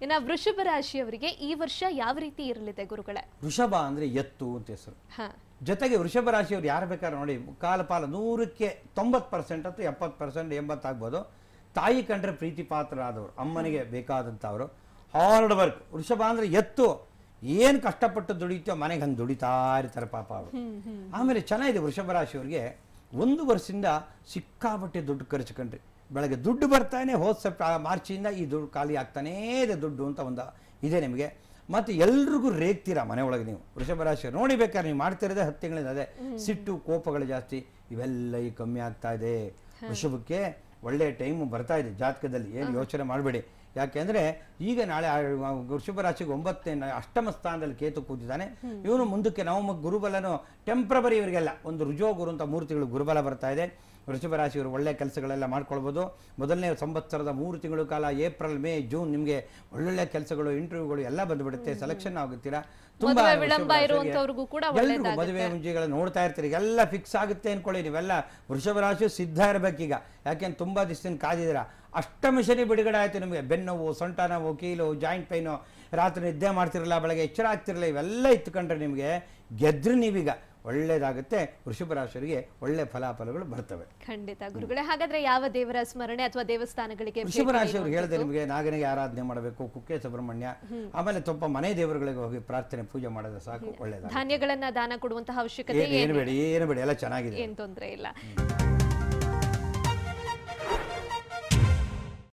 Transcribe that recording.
ಇನ್ನ ವೃಷಭ ರಾಶಿಯವರಿಗೆ ಈ ವರ್ಷ ಯಾವ ರೀತಿ ಇರಲಿದೆ ಗುರುಗಳೇ? ವೃಷಭ ಅಂದ್ರೆ ಎತ್ತು ಅಂತ ಹೆಸರು. ಹಾ, ಜೊತೆಗೆ ವೃಷಭ ರಾಶಿಯವರು ಯಾರು ಬೇಕಾದ್ರೆ ನೋಡಿ, ಕಾಲ ಪಾಲ 100ಕ್ಕೆ 90% ಅಥವಾ 70% 80 ಆಗ್ಬೋದು, ತಾಯಿ ಕಂಡ್ರೆ ಪ್ರೀತಿ ಪಾತ್ರರಾದವರು, ಅಮ್ಮನಿಗೆ ಬೇಕಾದಂಥವ್ರು, ಹಾರ್ಡ್ ವರ್ಕ್. ವೃಷಭ ಅಂದ್ರೆ ಎತ್ತು, ಏನು ಕಷ್ಟಪಟ್ಟು ದುಡಿತೋ ಮನೆಗೆ ಹಂಗೆ ದುಡಿತಾ ಇರ್ತಾರೆ ಪಾಪ ಅವರು. ಆಮೇಲೆ ಚೆನ್ನಾಗಿದೆ ವೃಷಭ ರಾಶಿಯವರಿಗೆ. 1 ವರ್ಷದಿಂದ ಸಿಕ್ಕಾಪಟ್ಟೆ ದುಡ್ಡು ಖರ್ಚುಕೊಂಡ್ರಿ. ಬೆಳಗ್ಗೆ ದುಡ್ಡು ಬರ್ತಾನೆ, ಹೋದ ಮಾರ್ಚಿಂದ ಈ ದುಡ್ಡು ಖಾಲಿ ಆಗ್ತಾನೇ ಇದೆ ದುಡ್ಡು ಅಂತ ಒಂದು ಇದೆ ನಿಮಗೆ. ಮತ್ತು ಎಲ್ರಿಗೂ ರೇಗ್ತೀರಾ ಮನೆ ಒಳಗೆ ನೀವು ವೃಷಭ ರಾಶಿಯವರು. ನೋಡಿ ಬೇಕಾದ್ರೆ ನೀವು ಮಾಡ್ತಿರೋದೇ 10 ತಿಂಗಳಿಂದ ಅದೇ ಸಿಟ್ಟು ಕೋಪಗಳು ಜಾಸ್ತಿ, ಇವೆಲ್ಲ ಈಗ ಕಮ್ಮಿ ಆಗ್ತಾ ಇದೆ. ವೃಷಭಕ್ಕೆ ಒಳ್ಳೆಯ ಟೈಮು ಬರ್ತಾ ಇದೆ ಜಾತಕದಲ್ಲಿ, ಏನು ಯೋಚನೆ ಮಾಡಬೇಡಿ. ಯಾಕೆಂದ್ರೆ ಈಗ ನಾಳೆ ವೃಷಭ ರಾಶಿಗೆ 9ನೇ ಅಷ್ಟಮ ಸ್ಥಾನದಲ್ಲಿ ಕೇತು ಕೂತಿದ್ದಾನೆ. ಇವನು ಮುಂದಕ್ಕೆ ನವಮ ಗುರುಬಲನು ಟೆಂಪ್ರವರಿ ಇವರಿಗೆಲ್ಲ ಒಂದು ರುಜೋ ಗುರು ಅಂತ 3 ತಿಂಗಳು ಗುರುಬಲ ಬರ್ತಾ ಇದೆ. ವೃಷಭ ರಾಶಿಯವರು ಒಳ್ಳೆ ಕೆಲಸಗಳೆಲ್ಲ ಮಾಡ್ಕೊಳ್ಬೋದು. ಮೊದಲನೇ ಸಂವತ್ಸರದ 3 ತಿಂಗಳು ಕಾಲ ಏಪ್ರಿಲ್ ಮೇ ಜೂನ್ ನಿಮಗೆ ಒಳ್ಳೊಳ್ಳೆ ಕೆಲಸಗಳು ಇಂಟರ್ವ್ಯೂಗಳು ಎಲ್ಲ ಬಂದುಬಿಡುತ್ತೆ, ಸೆಲೆಕ್ಷನ್ ಆಗುತ್ತೀರಾ. ತುಂಬಾ ಎಲ್ರಿಗೂ ಮದುವೆ ಮುಂಜಿಗಳು ನೋಡ್ತಾ ಇರ್ತೀರಿ, ಎಲ್ಲ ಫಿಕ್ಸ್ ಆಗುತ್ತೆ ಅನ್ಕೊಳ್ಳಿ. ನೀವೆಲ್ಲ ವೃಷಭ ರಾಶಿ ಸಿದ್ಧ ಇರಬೇಕೀಗ. ಯಾಕೆಂದ್ರೆ ತುಂಬಾ ದಿವಸದಿಂದ ಕಾದಿದ್ದೀರಾ. ಅಷ್ಟಮ ಶನಿ ಬಿಡುಗಡೆ ಆಯ್ತು ನಿಮಗೆ. ಬೆನ್ನೋವು, ಸೊಂಟ ನೋವು, ಕೀಲು, ಜಾಯಿಂಟ್ ಪೈನು, ರಾತ್ರಿ ನಿದ್ದೆ ಮಾಡ್ತಿರಲ್ಲ, ಬೆಳಗ್ಗೆ ಎಚ್ಚರ ಆಗ್ತಿರಲ್ಲ, ಇವೆಲ್ಲ ಇತ್ಕೊಂಡ್ರೆ ನಿಮಗೆ ಗೆದ್ರೆ ನೀವೀಗ ಒಳ್ಳೇದಾಗುತ್ತೆ. ವೃಷಭ ರಾಶಿಯವರಿಗೆ ಒಳ್ಳೆ ಫಲಾಫಲಗಳು ಬರ್ತವೆ. ಖಂಡಿತ ಗುರುಗಳೇ. ಹಾಗಾದ್ರೆ ಯಾವ ದೇವರ ಸ್ಮರಣೆ ಅಥವಾ ದೇವಸ್ಥಾನಗಳಿಗೆ ವೃಷಭ ರಾಶಿಯವರು ಹೇಳಿದೆ ನಿಮಗೆ ನಾಗನಿಗೆ ಆರಾಧನೆ ಮಾಡಬೇಕು, ಕುಕ್ಕೆ ಸುಬ್ರಹ್ಮಣ್ಯ, ಆಮೇಲೆ ಸ್ವಲ್ಪ ಮನೆ ದೇವರುಗಳಿಗೆ ಹೋಗಿ ಪ್ರಾರ್ಥನೆ ಪೂಜೆ ಮಾಡಿದ್ರೆ ಸಾಕು, ಒಳ್ಳೇದು. ಧಾನ್ಯಗಳನ್ನ ದಾನ ಕೊಡುವಂತಹ ಅವಶ್ಯಕತೆ ಏನು ಬೇಡಿ ಎಲ್ಲ ಚೆನ್ನಾಗಿದೆ, ಏನ್ ತೊಂದರೆ ಇಲ್ಲ.